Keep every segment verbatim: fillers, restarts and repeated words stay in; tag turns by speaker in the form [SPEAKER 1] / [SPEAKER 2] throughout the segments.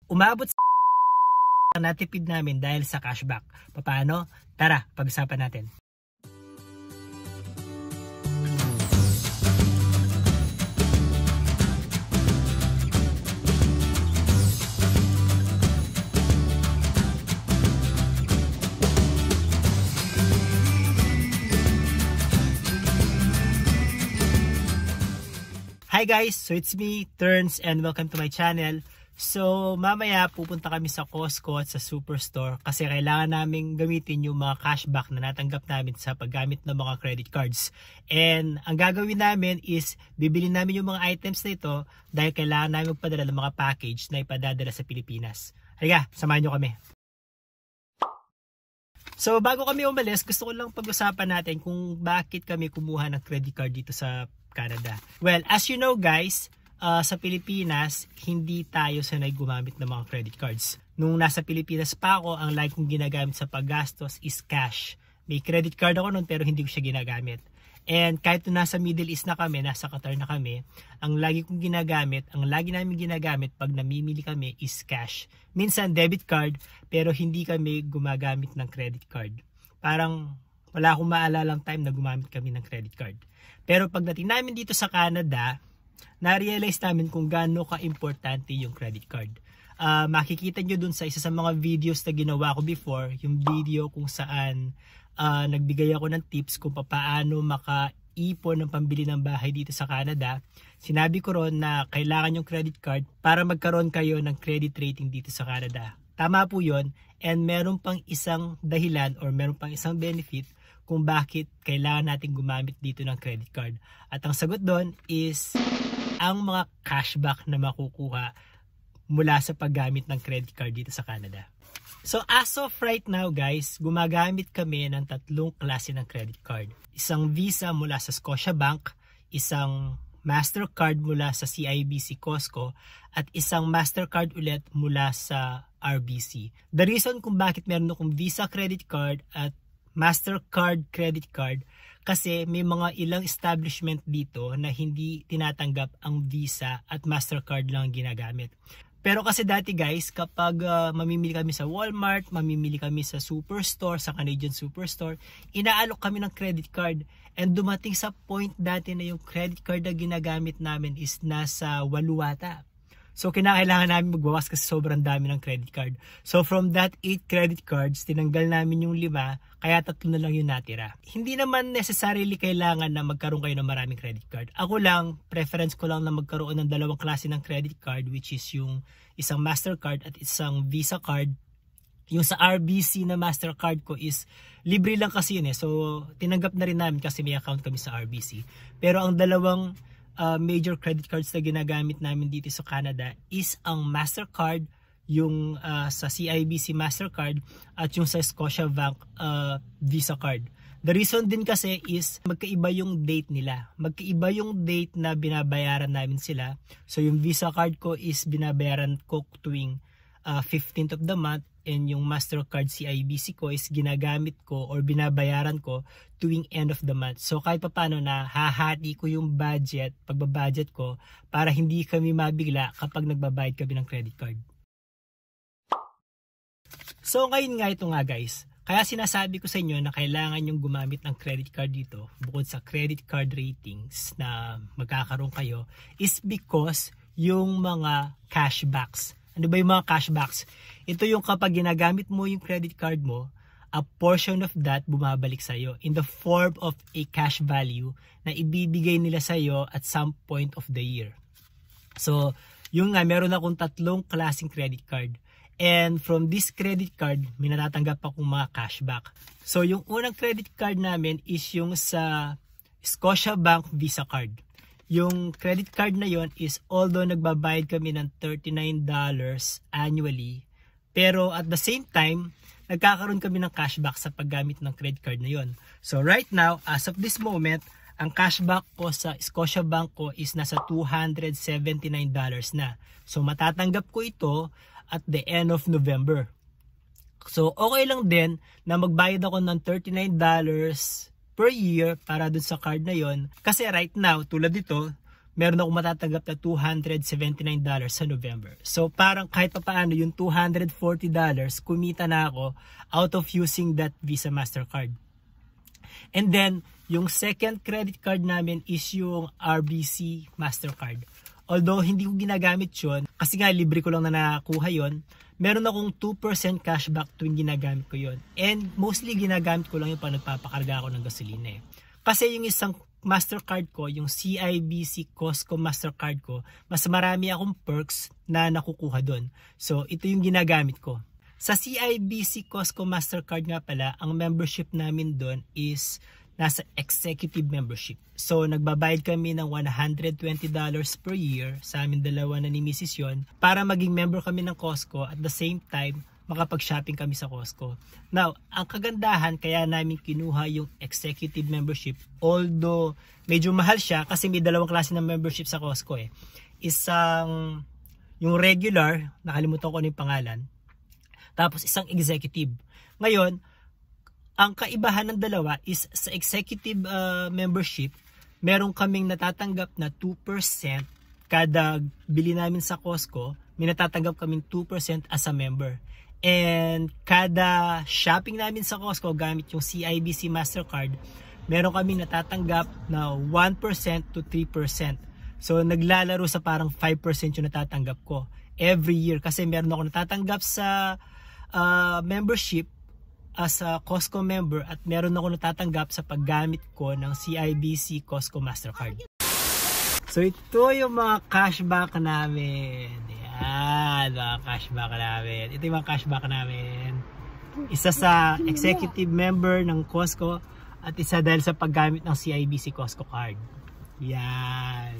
[SPEAKER 1] umabot sa natipid namin dahil sa cashback. Paano? Tara, pag-usapan natin. Hi guys! So it's me, Turns, and welcome to my channel. So mamaya pupunta kami sa Costco at sa Superstore kasi kailangan namin gamitin yung mga cashback na natanggap namin sa paggamit ng mga credit cards. And ang gagawin namin is bibili namin yung mga items na ito dahil kailangan namin magpadala ng mga package na ipadadala sa Pilipinas. Halika, samahan nyo kami. So bago kami umalis, gusto ko lang pag-usapan natin kung bakit kami kumuha ng credit card dito sa Canada. Well, as you know guys, uh, sa Pilipinas, hindi tayo sanay gumamit ng mga credit cards. Nung nasa Pilipinas pa ako, ang lagi kong ginagamit sa paggastos is cash. May credit card ako noon pero hindi ko siya ginagamit. And kahit nung nasa Middle East na kami, nasa Qatar na kami, ang lagi kong ginagamit, ang lagi namin ginagamit pag namimili kami is cash. Minsan debit card, pero hindi kami gumagamit ng credit card. Parang wala akong maalalang time na gumamit kami ng credit card. Pero pagdating namin dito sa Canada, na-realize namin kung gaano ka-importante yung credit card. Uh, makikita nyo dun sa isa sa mga videos na ginawa ko before, yung video kung saan uh, nagbigay ako ng tips kung paano maka-ipon ng pambili ng bahay dito sa Canada. Sinabi ko ron na kailangan yung credit card para magkaroon kayo ng credit rating dito sa Canada. Tama po yun, and meron pang isang dahilan or meron pang isang benefit kung bakit kailangan natin gumamit dito ng credit card. At ang sagot doon is ang mga cashback na makukuha mula sa paggamit ng credit card dito sa Canada. So as of right now guys, gumagamit kami ng tatlong klase ng credit card. Isang Visa mula sa Scotiabank, isang Mastercard mula sa C I B C Costco, at isang Mastercard ulit mula sa R B C. The reason kung bakit meron akong Visa credit card at Mastercard credit card kasi may mga ilang establishment dito na hindi tinatanggap ang Visa at Mastercard lang ang ginagamit. Pero kasi dati guys, kapag uh, mamimili kami sa Walmart, mamimili kami sa Superstore, sa Canadian Superstore, inaalok kami ng credit card. And dumating sa point dati na yung credit card na ginagamit namin is nasa waluwata. So kinakailangan namin magbawas kasi sobrang dami ng credit card. So from that eight credit cards, tinanggal namin yung lima, kaya tatlo na lang yung natira. Hindi naman necessarily kailangan na magkaroon kayo ng maraming credit card. Ako lang, preference ko lang na magkaroon ng dalawang klase ng credit card, which is yung isang Mastercard at isang Visa card. Yung sa R B C na Mastercard ko is libre lang kasi yun eh. So tinanggap na rin namin kasi may account kami sa R B C. Pero ang dalawang Uh, major credit cards na ginagamit namin dito sa Canada is ang Mastercard, yung uh, sa C I B C Mastercard, at yung sa Scotiabank uh, Visa card. The reason din kasi is magkaiba yung date nila. Magkaiba yung date na binabayaran namin sila. So yung Visa card ko is binabayaran ko tuwing uh, fifteenth of the month, and yung Mastercard C I B C ko is ginagamit ko or binabayaran ko tuwing end of the month. So kahit pa paano na hahati ko yung budget, pagbabudget ko, para hindi kami mabigla kapag nagbabayad kami ng credit card. So ngayon nga ito nga guys, kaya sinasabi ko sa inyo na kailangan yung gumamit ng credit card dito, bukod sa credit card ratings na magkakaroon kayo, is because yung mga cashbacks. Ano ba yung mga cashbacks? Ito yung kapag ginagamit mo yung credit card mo, a portion of that bumabalik sa'yo in the form of a cash value na ibibigay nila sa'yo at some point of the year. So, yung nga, meron akong tatlong klaseng credit card. And from this credit card, may natatanggap akong mga cashback. So, yung unang credit card namin is yung sa Scotiabank Visa card. Yung credit card na yon is although nagbabayad kami ng thirty-nine dollars annually, pero at the same time, nagkakaroon kami ng cashback sa paggamit ng credit card na yon. So right now, as of this moment, ang cashback ko sa Scotiabank ko is nasa two hundred seventy-nine dollars na. So matatanggap ko ito at the end of November. So okay lang din na magbayad ako ng thirty-nine dollars per year para dun sa card na yon. Kasi right now, tulad dito, meron akong matatanggap na two hundred seventy-nine dollars sa November. So parang kahit pa paano yung two hundred forty dollars kumita na ako out of using that Visa Mastercard. And then yung second credit card namin is yung R B C Mastercard. Although hindi ko ginagamit yun kasi nga libre ko lang na nakuha yun, meron akong two percent cashback tuwing ginagamit ko yun. And mostly ginagamit ko lang yung pag nagpapakarga ako ng gasolina eh. Kasi yung isang Mastercard ko, yung C I B C Costco Mastercard ko, mas marami akong perks na nakukuha doon. So, ito yung ginagamit ko. Sa C I B C Costco Mastercard nga pala, ang membership namin doon is nasa executive membership. So, nagbabayad kami ng one hundred twenty dollars per year sa amin dalawa na ni Missus yon para maging member kami ng Costco at the same time, makapag-shopping kami sa Costco. Now, ang kagandahan kaya namin kinuha yung executive membership, although medyo mahal siya kasi may dalawang klase ng membership sa Costco eh. Isang yung regular, nakalimutan ko na yung pangalan, tapos isang executive. Ngayon, ang kaibahan ng dalawa is sa executive uh, membership, meron kaming natatanggap na two percent kada bili namin sa Costco, may natatanggap kaming two percent as a member. And kada shopping namin sa Costco gamit yung C I B C Mastercard, meron kaming natatanggap na one percent to three percent. So naglalaro sa parang five percent yung natatanggap ko every year kasi meron ako natatanggap sa uh, membership as a Costco member at meron ako natatanggap sa paggamit ko ng C I B C Costco Mastercard. So ito yung mga cashback namin. Yan, mga cashback namin. Ito yung mga cashback namin. Isa sa executive member ng Costco at isa dahil sa paggamit ng C I B C Costco card. Yan.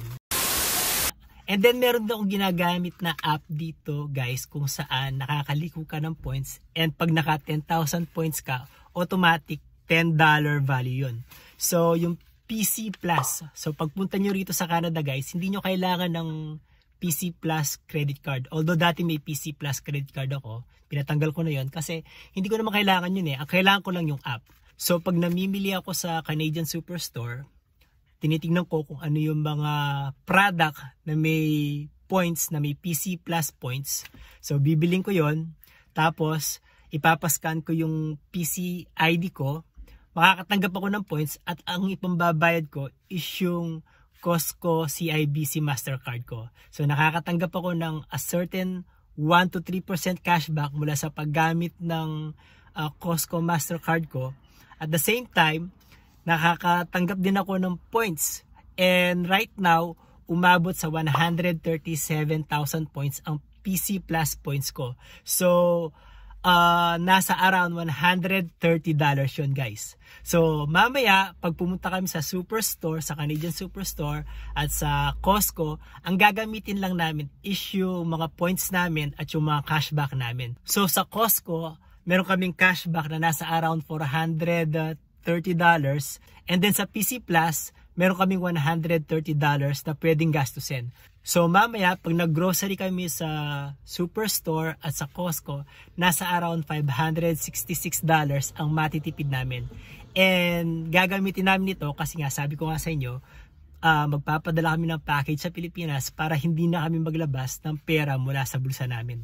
[SPEAKER 1] And then meron din akong ginagamit na app dito guys kung saan nakakaliko ka ng points and pag naka ten thousand points ka, automatic ten dollar value yun. So yung P C Plus, so pagpunta nyo rito sa Canada guys, hindi nyo kailangan ng P C Plus credit card. Although dati may P C Plus credit card ako, pinatanggal ko na yun kasi hindi ko naman kailangan yun eh. Ang kailangan ko lang yung app. So pag namimili ako sa Canadian Superstore, tinitingnan ko kung ano yung mga product na may points, na may P C Plus points. So bibiling ko yon, tapos ipapascan ko yung P C I D ko, makakatanggap ako ng points at ang ipambabayad ko is yung Costco C I B C Mastercard ko. So nakakatanggap ako ng a certain one to three percent cashback mula sa paggamit ng uh, Costco Mastercard ko. At the same time, nakakatanggap din ako ng points. And right now, umabot sa one hundred thirty-seven thousand points ang P C Plus points ko. So, uh, nasa around one hundred thirty dollars yun guys. So, mamaya, pag pumunta kami sa Superstore, sa Canadian Superstore at sa Costco, ang gagamitin lang namin is yung mga points namin at yung mga cashback namin. So, sa Costco, meron kaming cashback na nasa around four hundred thirty dollars. And then sa P C Plus, meron kaming one hundred thirty dollars na pwedeng gastusin. So mamaya, pag nag-grocery kami sa Superstore at sa Costco, nasa around five hundred sixty-six dollars ang matitipid namin. And gagamitin namin ito kasi nga sabi ko nga sa inyo, uh, magpapadala kami ng package sa Pilipinas para hindi na kami maglabas ng pera mula sa bulsa namin.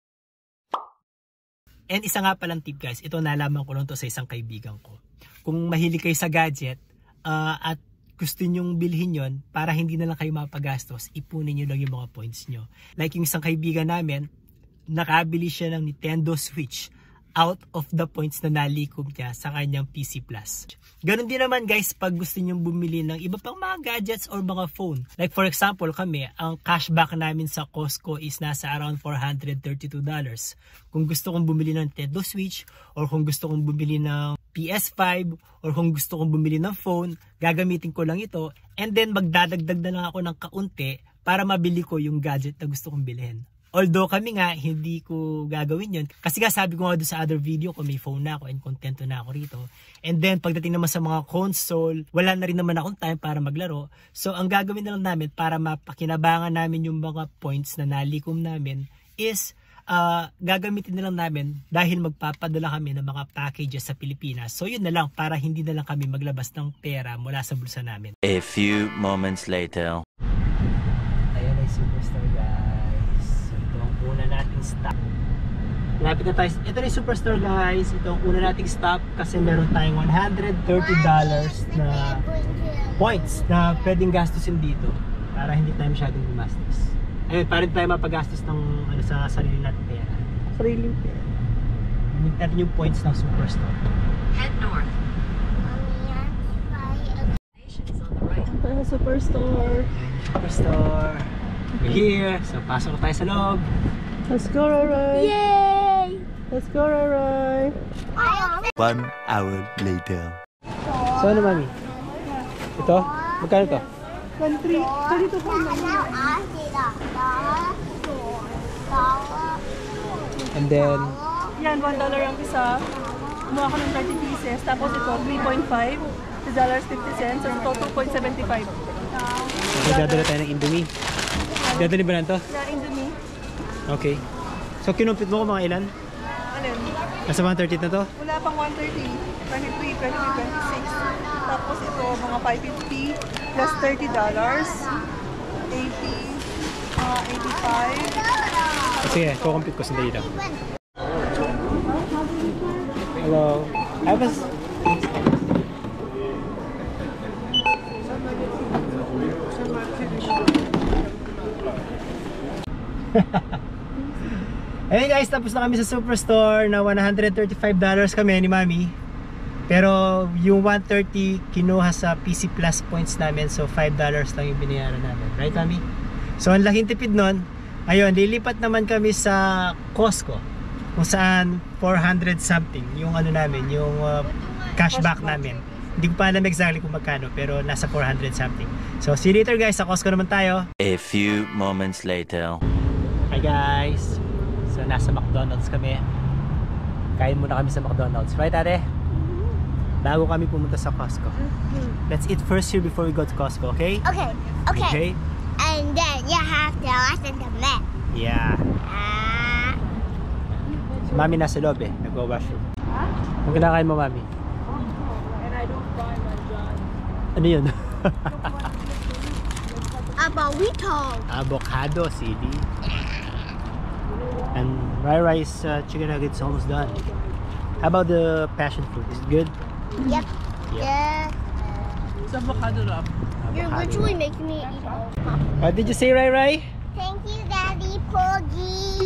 [SPEAKER 1] And isa nga palang tip guys, ito nalaman ko lang to sa isang kaibigan ko. Kung mahilig kayo sa gadget uh, at gusto nyong bilhin yon para hindi na lang kayo mapagastos, ipunin nyo lang yung mga points nyo. Like yung isang kaibigan namin, nakabili siya ng Nintendo Switch out of the points na nalikom niya sa kanyang P C Plus. Ganon din naman guys pag gusto nyong bumili ng iba pang mga gadgets or mga phone. Like for example kami, ang cashback namin sa Costco is nasa around four hundred thirty-two dollars. Kung gusto kong bumili ng Nintendo Switch or kung gusto kong bumili ng P S five or kung gusto kong bumili ng phone, gagamitin ko lang ito and then magdadagdag na lang ako ng kaunti para mabili ko yung gadget na gusto kong bilhin. Although kami nga, hindi ko gagawin yun. Kasi nga sabi ko nga doon sa other video ko, may phone na ako and contento na ako rito. And then pagdating naman sa mga console, wala na rin naman akong time para maglaro. So ang gagawin na lang namin para mapakinabangan namin yung mga points na nalikom namin is uh, gagamitin na lang namin dahil magpapadala kami ng mga packages sa Pilipinas. So yun na lang para hindi na lang kami maglabas ng pera mula sa bulsa namin.
[SPEAKER 2] A few moments later.
[SPEAKER 1] Superstore guys. So, ito ang una nating stop. Lapit na tayo. Ito na yung Superstore guys. Ito ang una nating stop kasi meron tayong one hundred thirty dollars na points na pwedeng gastusin dito para hindi tayo masyadong gumastos. Ayun, para tayo mapagastos ng ano, sa sarili natin pera.
[SPEAKER 2] Sarili pera.
[SPEAKER 1] Gamit natin yung points ng Superstore.
[SPEAKER 3] Head north.
[SPEAKER 2] Uh, Superstore.
[SPEAKER 1] Superstore. We're here. So, pasok na tayo sa loob.
[SPEAKER 2] Let's go, Roy.
[SPEAKER 3] Yay!
[SPEAKER 2] Let's go, Roy.
[SPEAKER 4] One hour later.
[SPEAKER 1] So, ano mami? Ito? Magkano to?
[SPEAKER 2] Country. Dito po
[SPEAKER 1] And then,
[SPEAKER 2] yan, one dollar ang isa. Kumuha ko ng thirty pieces. Tapos ito, three point five. two dollars and fifty cents. So ito, two point seven five.
[SPEAKER 1] okay, dadala tayo ng Indomie. Dadali ba na to?
[SPEAKER 2] Na Indomie.
[SPEAKER 1] Okay. So, kinumpit mo ko mga ilan?
[SPEAKER 2] Alin?
[SPEAKER 1] Nasa one thirty na to?
[SPEAKER 2] Wala pang one thirty. twenty-three, twenty-three, twenty-six. Tapos ito, mga five fifty plus thirty dollars. eighty, uh, eighty-five.
[SPEAKER 1] Sige, kukumpit ko sandali lang. Hello. I was... Ayun guys, tapos na kami sa Superstore na one hundred thirty-five dollars kami ni Mami. Pero yung one thirty kinuha sa P C Plus points namin, so five dollars lang yung binayaran namin. Right, Mami? So ang laking tipid nun. Ayun, lilipat naman kami sa Costco kung saan four hundred something yung ano namin, yung uh, cashback namin. Hindi ko pa alam exactly kung magkano, pero nasa four hundred something. So see you later guys, sa Costco naman tayo.
[SPEAKER 4] A few moments later.
[SPEAKER 1] Hi guys! So nasa McDonald's kami. Kain muna kami sa McDonald's. Right, ate? Bago kami pumunta sa Costco. Let's eat first here before we go to Costco, okay?
[SPEAKER 3] Okay, okay.
[SPEAKER 1] Okay?
[SPEAKER 3] And then you have to listen to me.
[SPEAKER 1] Yeah.
[SPEAKER 3] Ah.
[SPEAKER 1] Si Mami nasa loob eh. Nagwa-washroom. Ang kinakain mo, Mami?
[SPEAKER 2] And I don't buy my John.
[SPEAKER 1] Ano yun?
[SPEAKER 3] Abuelito.
[SPEAKER 1] Avocado, C D. And Rai Rai's uh, chicken nuggets almost done. How about the passion fruit? Is it good?
[SPEAKER 3] Yep.
[SPEAKER 1] Yeah.
[SPEAKER 3] Yeah.
[SPEAKER 2] Sa avocado lang.
[SPEAKER 3] You're
[SPEAKER 1] Avocado.
[SPEAKER 3] literally making me eat all.
[SPEAKER 1] What did you say, Rai Rai?
[SPEAKER 3] Thank you, Daddy Poggy.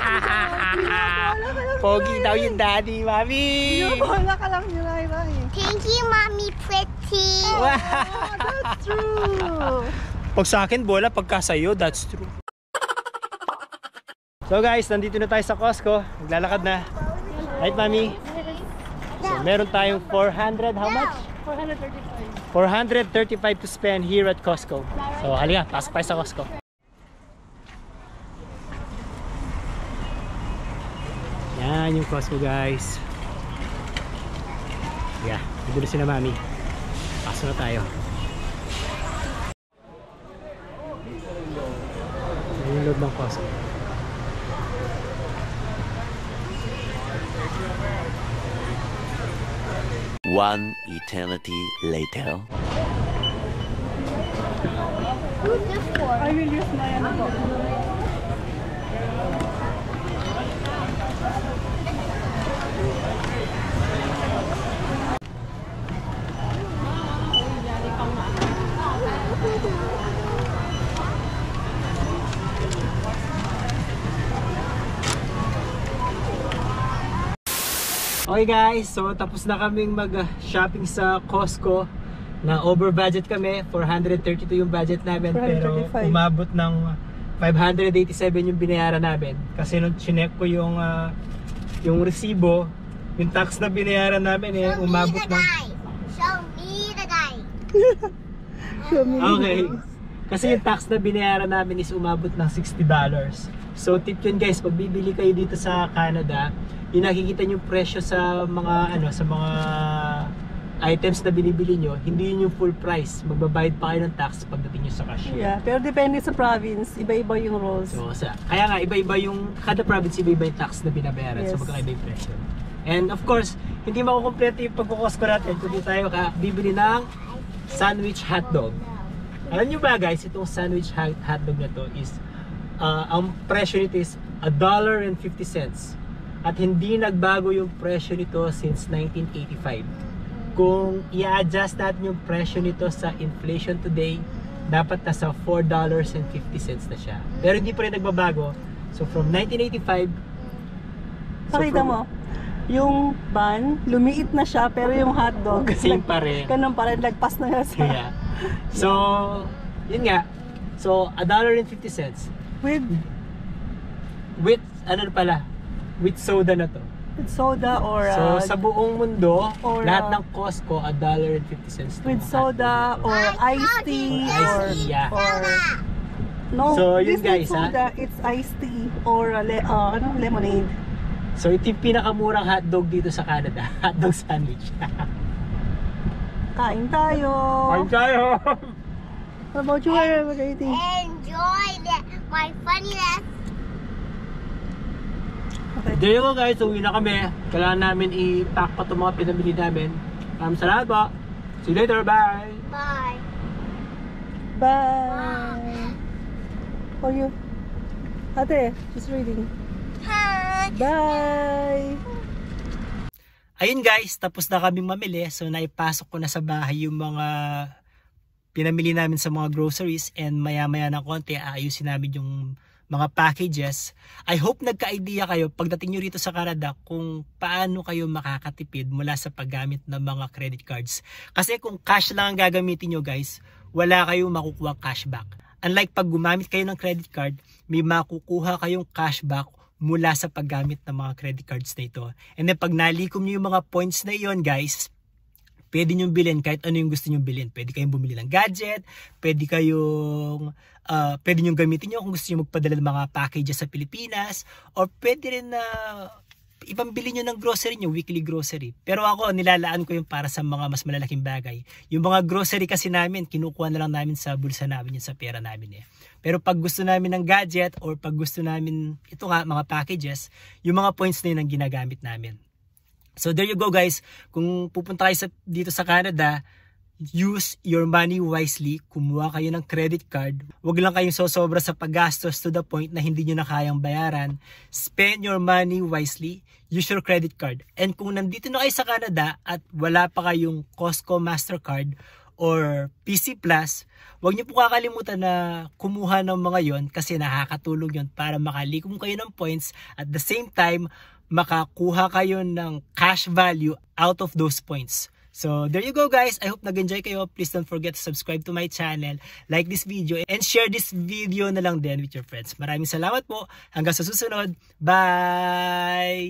[SPEAKER 1] Pogi daw yung daddy, Mami!
[SPEAKER 2] Wala ka lang yun, Rai Rai.
[SPEAKER 3] Thank you, Mommy Pretty.
[SPEAKER 2] Oh, that's true.
[SPEAKER 1] Pag sa akin, bola. Pagka sa'yo, that's true. So guys, nandito na tayo sa Costco. Maglalakad na. Right, Mami? So, meron tayong four hundred, how much?
[SPEAKER 2] four hundred thirty-five.
[SPEAKER 1] four hundred thirty-five to spend here at Costco. So, halika, pasok tayo sa Costco. Yan yung Costco, guys. Yeah, dito na sila, Mami. Pasok na tayo. Yan yung loob ng Costco.
[SPEAKER 4] One eternity later.
[SPEAKER 3] Who's this for?
[SPEAKER 2] I will use my ano po.
[SPEAKER 1] Okay guys, so tapos na kaming mag-shopping sa Costco na over budget kami. four hundred thirty-two yung budget namin, pero umabot ng five hundred eighty-seven yung binayaran namin. Kasi nung chinek ko yung uh, yung resibo, yung tax na binayaran namin eh,
[SPEAKER 3] Show
[SPEAKER 1] umabot
[SPEAKER 3] me the
[SPEAKER 1] ng...
[SPEAKER 3] guy. Show me the guy.
[SPEAKER 1] Okay. Kasi yung tax na binayaran namin is umabot ng sixty dollars. So tip yun guys, pag bibili kayo dito sa Canada, yung nakikita nyo presyo sa mga ano sa mga items na binibili nyo, hindi yun yung full price. Magbabayad pa kayo ng tax pagdating nyo sa cashier.
[SPEAKER 2] Yeah, pero depende sa province, iba-iba yung rules.
[SPEAKER 1] So, sa, kaya nga, iba-iba yung, kada province, iba-iba yung tax na binabayaran.
[SPEAKER 2] Yes.
[SPEAKER 1] So, magkakaiba yung presyo. And of course, hindi makukompleto yung pagkukosko natin kung di tayo ka bibili ng sandwich hotdog. Alam nyo ba guys, itong sandwich hot- hotdog na to is, uh, ang presyo nito is a dollar and fifty cents. At hindi nagbago yung presyo nito since nineteen eighty-five. Kung i-adjust natin yung presyo nito sa inflation today, dapat nasa four dollars and fifty cents na siya. Pero hindi pa rin nagbabago. So from nineteen eighty-five, so
[SPEAKER 2] Pakita
[SPEAKER 1] from-
[SPEAKER 2] mo, yung bun, lumiit na siya, pero yung hotdog,
[SPEAKER 1] Same pa rin.
[SPEAKER 2] ganun pa rin, lagpas na siya sa...
[SPEAKER 1] Yeah. So, yun nga. So, a dollar and fifty cents.
[SPEAKER 2] With,
[SPEAKER 1] With, ano pala, with soda na to.
[SPEAKER 2] with soda or...
[SPEAKER 1] So,
[SPEAKER 2] uh,
[SPEAKER 1] sa buong mundo,
[SPEAKER 2] or,
[SPEAKER 1] lahat
[SPEAKER 2] uh,
[SPEAKER 1] ng Costco, a dollar and fifty cents.
[SPEAKER 2] with soda or iced tea
[SPEAKER 1] Or iced
[SPEAKER 2] or...
[SPEAKER 1] tea, yeah.
[SPEAKER 2] or no,
[SPEAKER 1] So, yun
[SPEAKER 2] this
[SPEAKER 1] guys,
[SPEAKER 2] is soda, it's iced tea or uh, le, uh, ano, lemonade.
[SPEAKER 1] So, ito yung pinakamurang hotdog dito sa Canada. Hotdog sandwich.
[SPEAKER 2] Kain tayo.
[SPEAKER 1] Kain tayo!
[SPEAKER 2] What about you? What are you eating?
[SPEAKER 3] Enjoy the, my funniness.
[SPEAKER 2] Okay.
[SPEAKER 1] There you go guys, uwi na kami. Kailangan namin i-pack pa itong mga pinamili namin. Um, salamat po. See you later, bye!
[SPEAKER 3] Bye.
[SPEAKER 2] Bye. How are you? Ate, just reading.
[SPEAKER 3] Hi.
[SPEAKER 2] Bye.
[SPEAKER 1] Ayun guys, tapos na kaming mamili. So naipasok ko na sa bahay yung mga pinamili namin sa mga groceries, and maya maya ng konti aayusin namin yung mga packages. I hope nagka-idea kayo pagdating nyo rito sa Canada kung paano kayo makakatipid mula sa paggamit ng mga credit cards. Kasi kung cash lang ang gagamitin nyo guys, wala kayong makukuha cashback. Unlike pag gumamit kayo ng credit card, may makukuha kayong cashback mula sa paggamit ng mga credit cards na ito. And then pag nalikom nyo yung mga points na iyon guys, pwede nyo bilhin kahit ano yung gusto nyo bilhin. Pwede kayong bumili ng gadget, pwede kayong, uh, pwede nyo gamitin nyo kung gusto nyo magpadala ng mga packages sa Pilipinas, or pwede rin na uh, ipambili nyo ng grocery nyo, weekly grocery. Pero ako, nilalaan ko yung para sa mga mas malalaking bagay. Yung mga grocery kasi namin, kinukuha na lang namin sa bulsa namin, yun sa pera namin eh. Pero pag gusto namin ng gadget, or pag gusto namin, ito nga, mga packages, yung mga points na yun ang ginagamit namin. So there you go guys, kung pupunta kayo sa, dito sa Canada, use your money wisely, kumuha kayo ng credit card, huwag lang kayong sosobra sa paggastos to the point na hindi nyo na kayang bayaran. Spend your money wisely, use your credit card. And kung nandito na kayo sa Canada at wala pa kayong Costco Mastercard or P C Plus, huwag nyo po kakalimutan na kumuha ng mga yon, kasi nakakatulong yon para makalikom kayo ng points, at the same time, makakuha kayo ng cash value out of those points. So there you go guys, I hope nag-enjoy kayo. Please don't forget to subscribe to my channel, like this video, and share this video na lang din with your friends. Maraming salamat po, hanggang sa susunod, bye!